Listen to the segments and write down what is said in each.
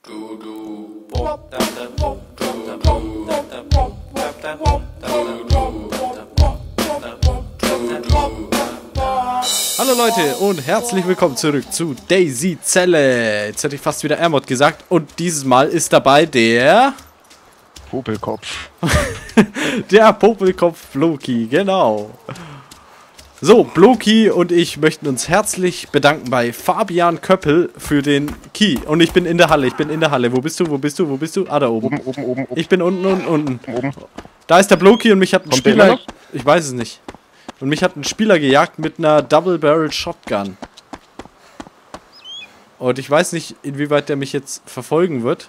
Hallo Leute und herzlich willkommen zurück zu Daisy Zelle. Jetzt hätte ich fast wieder Ermod gesagt und dieses Mal ist dabei der... Popelkopf. Der Popelkopf Bloki, genau. So, Bloki und ich möchten uns herzlich bedanken bei Fabian Köppel für den Key. Und ich bin in der Halle, Wo bist du, wo bist du, wo bist du? Ah, da oben. Oben. Ich bin unten. Oben. Da ist der Bloki und mich hat ein Kommt der Spieler... immer noch? Ich weiß es nicht. Und mich hat ein Spieler gejagt mit einer Double Barrel Shotgun. Und ich weiß nicht, inwieweit der mich jetzt verfolgen wird.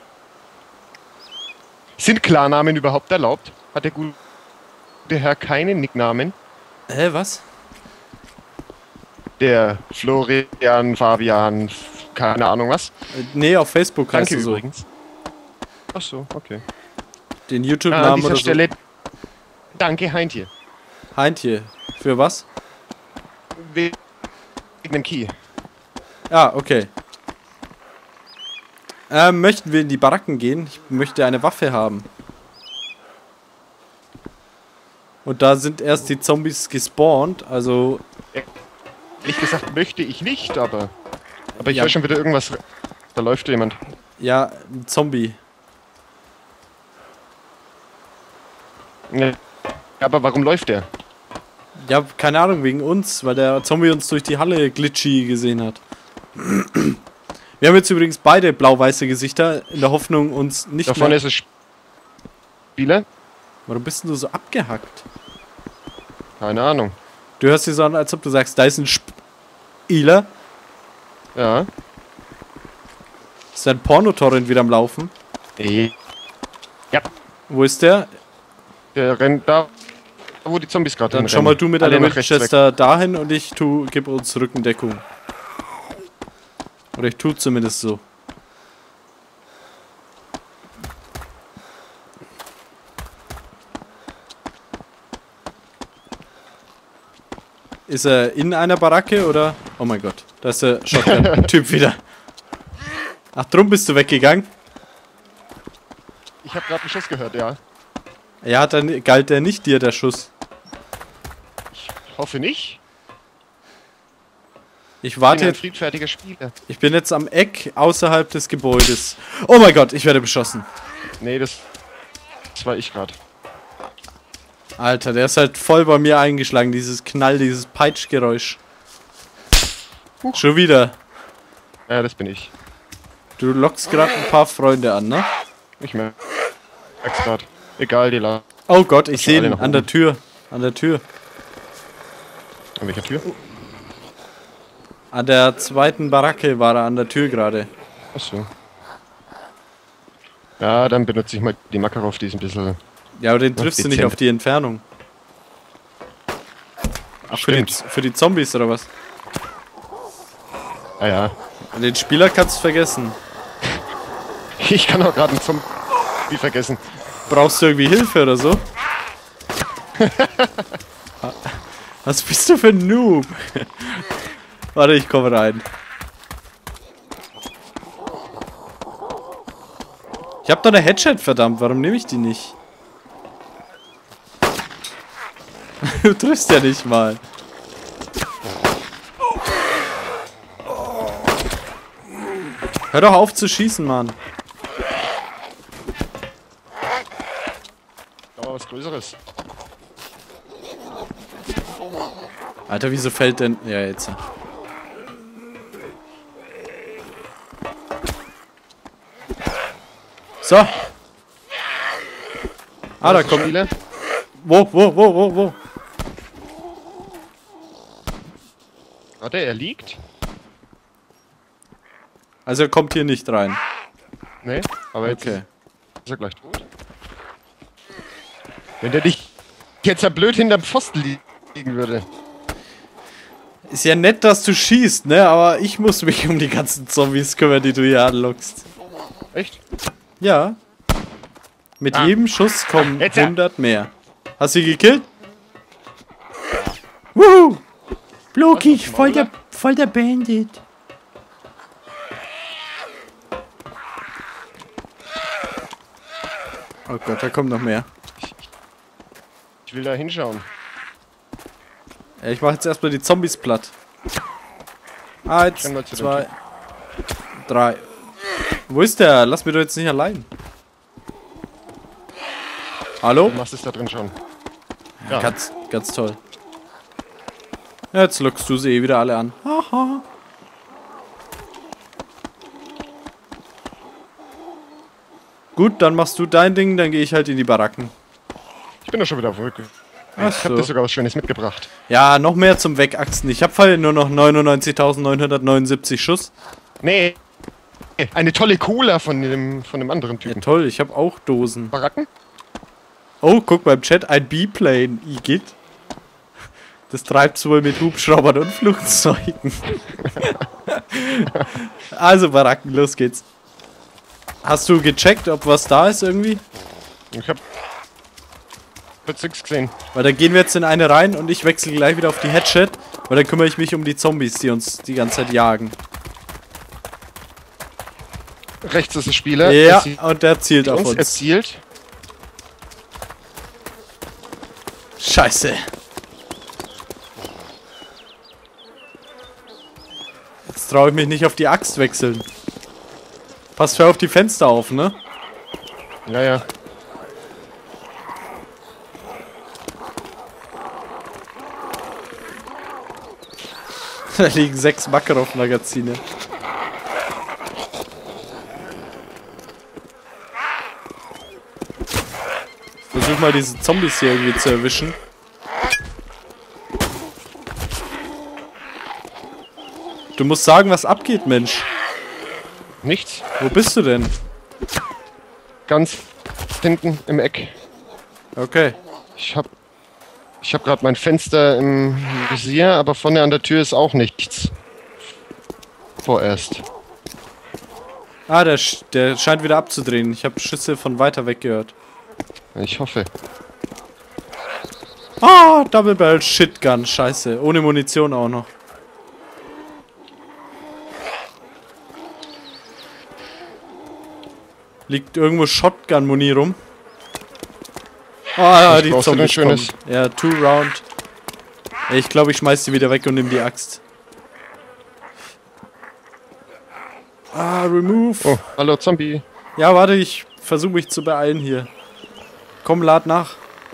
Sind Klarnamen überhaupt erlaubt? Hat der gute Herr keinen Nicknamen? Was? Der Florian, Fabian, keine Ahnung was. Nee, auf Facebook heißt Danke er so. übrigens. Ach so, okay. Den An YouTube-Namen dieser oder Stelle danke Heintje. so. Heintje. Für was? Wegen dem Key. Ah, okay. Möchten wir in die Baracken gehen? Ich möchte eine Waffe haben. Und da sind erst die Zombies gespawnt, also... Ehrlich gesagt möchte ich nicht, aber ich Ja. höre schon wieder irgendwas. Da läuft jemand. Ja, ein Zombie. Ja, aber warum läuft der? Ja, keine Ahnung, wegen uns, weil der Zombie uns durch die Halle glitchy gesehen hat. Wir haben jetzt übrigens beide blau-weiße Gesichter, in der Hoffnung, uns nicht Da vorne mehr... ist ein Spieler? Warum bist denn du so abgehackt? Keine Ahnung. Du hörst dich so an, als ob du sagst, da ist ein Spieler. Ja. Ist dein Pornotorrent wieder am Laufen? Ja. Wo ist der? Der rennt da, wo die Zombies gerade Dann schau mal du mit deiner Alle nach rechts weg. Winchester dahin und ich gebe uns Rückendeckung. Oder ich tue zumindest so. Ist er in einer Baracke oder? Oh mein Gott, da ist der Shotgun-Typ wieder. Ach, drum bist du weggegangen? Ich habe gerade einen Schuss gehört, ja. Ja, dann galt der nicht dir, der Schuss. Ich hoffe nicht. Ich Ich bin warte ein jetzt. friedfertiger Spieler. Ich bin jetzt am Eck außerhalb des Gebäudes. Oh mein Gott, ich werde beschossen. Nee, das war ich gerade. Alter, der ist halt voll bei mir eingeschlagen. Dieses Knall, dieses Peitschgeräusch. Schon wieder. Ja, das bin ich. Du lockst gerade ein paar Freunde an, ne? Ich merk's gerade. Egal, die la. Oh Gott, ich schon sehe alle ihn nach an der oben. Tür. An der Tür. An welcher Tür? An der zweiten Baracke war er an der Tür gerade. Achso. Ja, dann benutze ich mal die Makarov, die ist ein bisschen. Ja, aber den triffst du nicht dezent. auf die Entfernung. Ach, für die Zombies oder was? Ah ja. Den Spieler kannst du vergessen. Ich kann auch gerade einen Zombie vergessen. Brauchst du irgendwie Hilfe oder so? Was bist du für ein Noob? Warte, ich komme rein. Ich hab doch eine Headshot, verdammt. Warum nehme ich die nicht? Du triffst ja nicht mal. Hör doch auf zu schießen, Mann. Aber was Größeres. Alter, wieso fällt denn... Ja, jetzt. So. Ah, da kommt... Spieler? Wo? Warte, er liegt? Also er kommt hier nicht rein. Nee, aber jetzt Okay. ist er gleich tot. Wenn der dich jetzt ja blöd hinterm Pfosten liegen würde. Ist ja nett, dass du schießt, ne? Aber ich muss mich um die ganzen Zombies kümmern, die du hier anlockst. Echt? Ja. Mit jedem Schuss kommen Jetzt ja. 100 mehr. Hast du ihn gekillt? Wuhu! Bloki, voll der Bandit. Oh Gott, da kommt noch mehr. Ich will da hinschauen. Ja, ich mache jetzt erstmal die Zombies platt. 1, renn mal zu dem 2, 3. Wo ist der? Lass mich doch jetzt nicht allein. Hallo? Du machst es da drin schon. Ja. Ganz toll. Ja, jetzt lockst du sie eh wieder alle an. Haha. Gut, dann machst du dein Ding, dann gehe ich halt in die Baracken. Ich bin doch schon wieder auf Rück. Ach Ich habe so. dir sogar was Schönes mitgebracht. Ja, noch mehr zum Wegachsen. Ich habe nur noch 99.979 Schuss. Nee. Eine tolle Cola von dem anderen Ja, Typen. toll, ich habe auch Dosen. Baracken? Oh, guck beim Chat, ein B-Plane, Igitt. Das treibt's wohl mit Hubschraubern und Flugzeugen. Also Baracken, los geht's. Hast du gecheckt, ob was da ist irgendwie? Ich hab jetzt nichts gesehen. Weil dann gehen wir jetzt in eine rein und ich wechsle gleich wieder auf die Headset, weil dann kümmere ich mich um die Zombies, die uns die ganze Zeit jagen. Rechts ist der Spieler. Ja, und der zielt auf uns. Er uns. zielt. Scheiße. Jetzt traue ich mich nicht auf die Axt wechseln. Passt für auf die Fenster auf, ne? Ja, ja. Da liegen 6 Makarov-Magazine. Versuch mal diese Zombies hier irgendwie zu erwischen. Du musst sagen, was abgeht, Mensch. Nichts. Wo bist du denn? Ganz hinten im Eck. Okay. Ich hab gerade mein Fenster im Visier, aber vorne an der Tür ist auch nichts. Vorerst. Ah, der scheint wieder abzudrehen. Ich habe Schüsse von weiter weg gehört. Ich hoffe. Ah, Double Barrel Shitgun. Scheiße. Ohne Munition auch noch. Liegt irgendwo Shotgun-Muni rum. Ah, ja, die brauchst du denn Zombies kommen. Schönes? Ja, 2 Round. Ich glaube, ich schmeiß die wieder weg und nehme die Axt. Ah, remove. Oh, hallo Zombie. Ja, warte, ich versuche mich zu beeilen hier. Komm, lad nach.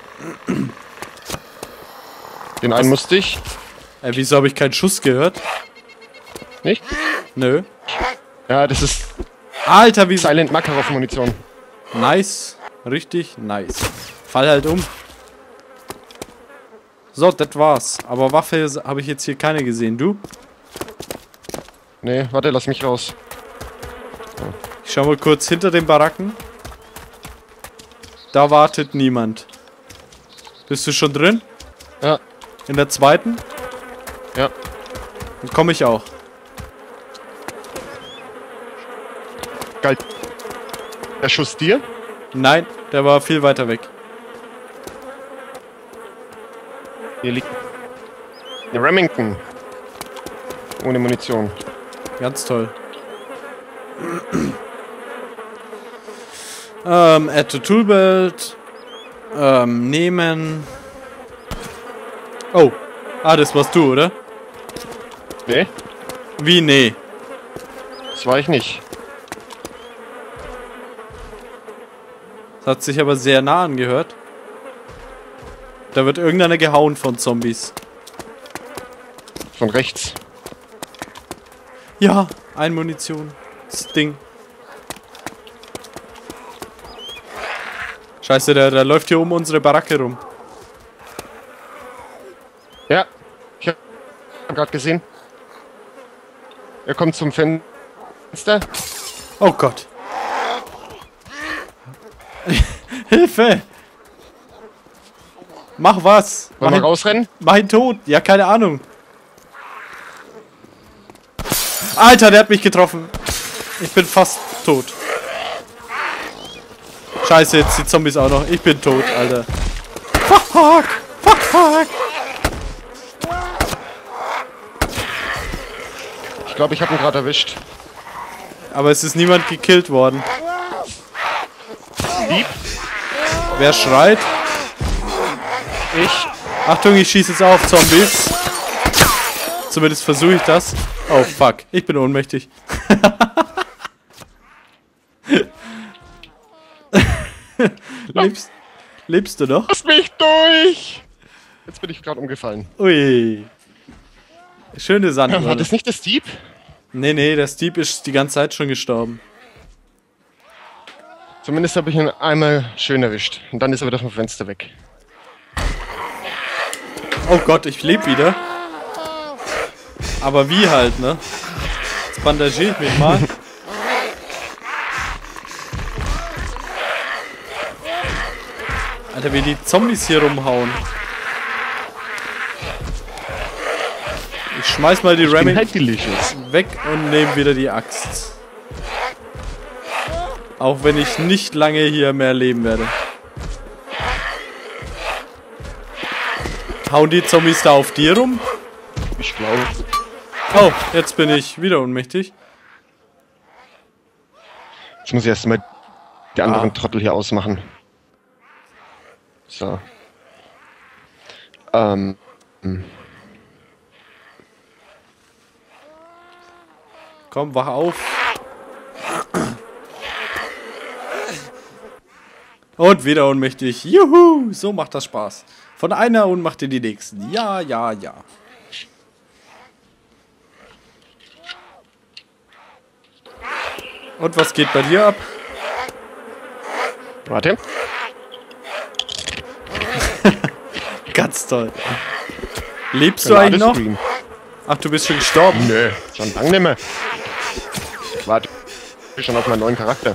Den einen musste ich. Wieso habe ich keinen Schuss gehört? Nicht? Nö. Ja, das ist Alter, wie... Silent Makarov Munition. Nice. Richtig nice. Fall halt um. So, das war's. Aber Waffe habe ich jetzt hier keine gesehen. Du? Nee, warte, lass mich raus. Ich schau mal kurz hinter den Baracken. Da wartet niemand. Bist du schon drin? Ja, In der zweiten? ja. Dann komme ich auch. Geil. Der Schuss dir? Nein, der war viel weiter weg. Hier liegt eine Remington. Ohne Munition. Ganz toll. Add to Toolbelt. Nehmen. Oh. Ah, das warst du, oder? Nee, Wie? Nee. das war ich nicht. Das hat sich aber sehr nah angehört. Da wird irgendeiner gehauen von Zombies. Von rechts. Ja, ein Munition. Das Ding. Scheiße, der läuft hier um unsere Baracke rum. Ja, ich hab gerade gesehen. Er kommt zum Fenster. Oh Gott. Hilfe! Mach was! Wollen wir rausrennen? Mach ihn tot! Ja, keine Ahnung. Alter, der hat mich getroffen. Ich bin fast tot. Scheiße, jetzt die Zombies auch noch. Ich bin tot, Alter. Fuck! Fuck! Ich glaube, ich habe ihn gerade erwischt. Aber es ist niemand gekillt worden. Dieb? Wer schreit? Ich. Achtung, ich schieße jetzt auf Zombies. Zumindest versuche ich das. Oh fuck, ich bin ohnmächtig. Lebst du noch? Lass mich durch! Jetzt bin ich gerade umgefallen. Ui. Schöne Sand. War das nicht der Steve? Nee, der Steve ist die ganze Zeit schon gestorben. Zumindest habe ich ihn einmal schön erwischt. Und dann ist er wieder vom Fenster weg. Oh Gott, ich lebe wieder. Aber wie halt, ne? Jetzt bandagiere ich mich mal. Alter, wie die Zombies hier rumhauen. Ich schmeiß mal die Reming weg und nehme wieder die Axt. Auch wenn ich nicht lange hier mehr leben werde. Hauen die Zombies da auf dir rum? Ich glaube. Oh, jetzt bin ich wieder ohnmächtig. Jetzt muss ich erstmal die anderen Trottel hier ausmachen. So. Komm, wach auf. Und wieder ohnmächtig. Juhu, so macht das Spaß. Von einer Ohnmacht in die nächsten. Ja, ja, ja. Und was geht bei dir ab? Warte. Ganz toll. Lebst du eigentlich noch? Ach, du bist schon gestorben? Nö, schon lange nicht mehr. Ich warte schon auf meinen neuen Charakter.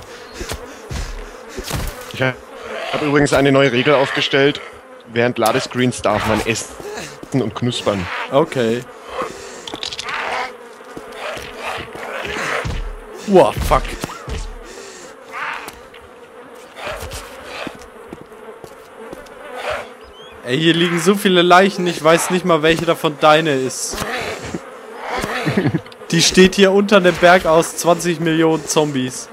Ich habe übrigens eine neue Regel aufgestellt. Während Ladescreens darf man essen und knuspern. Okay. Wow, fuck. Ey, hier liegen so viele Leichen, ich weiß nicht mal, welche davon deine ist. Die steht hier unter einem Berg aus 20 Millionen Zombies.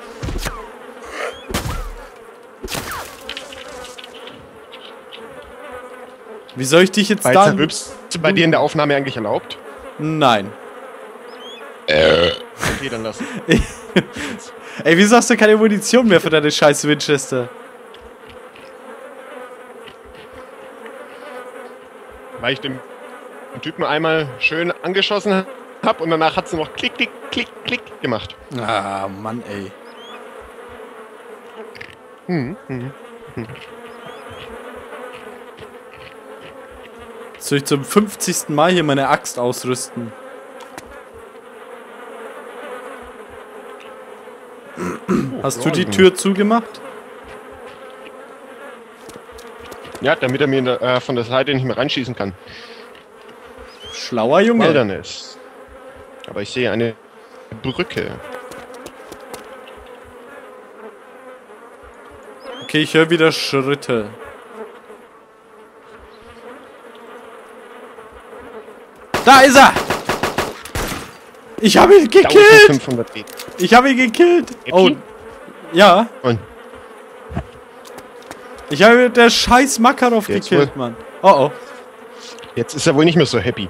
Wie soll ich dich jetzt dann... Ist bei dir in der Aufnahme eigentlich erlaubt? Nein. Okay, dann lass. Ey, wieso hast du keine Munition mehr für deine scheiß Winchester? Weil ich den Typen einmal schön angeschossen habe und danach hat sie noch klick, klick, klick, klick gemacht. Ah, Mann, ey. Soll ich zum 50. Mal hier meine Axt ausrüsten? Hast du die Tür zugemacht? Ja, damit er mir von der Seite nicht mehr reinschießen kann. Schlauer Junge. Wilderness. Aber ich sehe eine Brücke. Okay, ich höre wieder Schritte. Da ist er! Ich habe ihn gekillt! 1500 Meter. Ich habe ihn gekillt! Oh, ja. Und Ich habe der scheiß Makarov gekillt, Mann. Oh oh. jetzt ist er wohl nicht mehr so happy.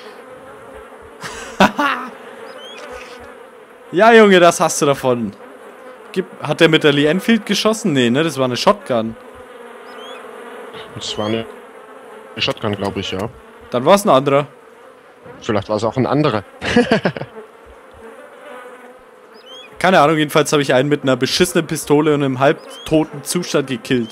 Ja, Junge, das hast du davon. Hat der mit der Lee Enfield geschossen? Nee, ne? Das war eine Shotgun. Das war eine Shotgun, glaube ich, ja. Dann war es ein anderer. Vielleicht war es auch ein anderer. Keine Ahnung, jedenfalls habe ich einen mit einer beschissenen Pistole und im halbtoten Zustand gekillt.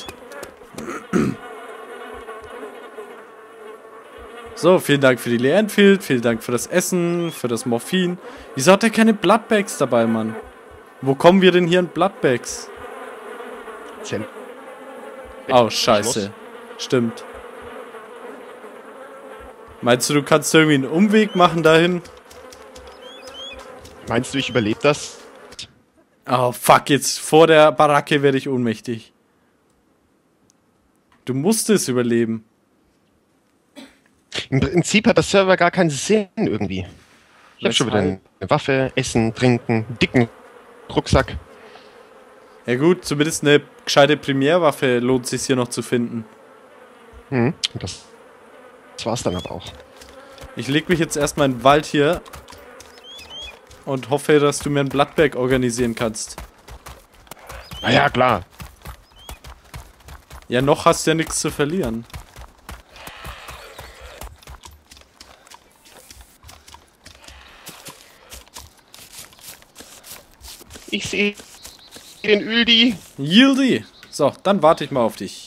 So, vielen Dank für die Lee Enfield, vielen Dank für das Essen, für das Morphin. Wieso hat er keine Bloodbags dabei, Mann? Wo kommen wir denn hier an Bloodbags? Oh, scheiße. Stimmt. Meinst du kannst irgendwie einen Umweg machen dahin? Meinst du, ich überlebe das? Oh, fuck, jetzt vor der Baracke werde ich ohnmächtig. Du musst es überleben. Im Prinzip hat der Server gar keinen Sinn irgendwie. Ich habe schon wieder eine Waffe, Essen, Trinken, dicken Rucksack. Ja gut, zumindest eine gescheite Primärwaffe lohnt sich hier noch zu finden. Das war's dann aber auch. Ich leg mich jetzt erstmal in den Wald hier und hoffe, dass du mir ein Bloodbag organisieren kannst. Na ja, klar. Ja, noch hast du ja nichts zu verlieren. Ich sehe den Öldi. Yieldy! So, dann warte ich mal auf dich.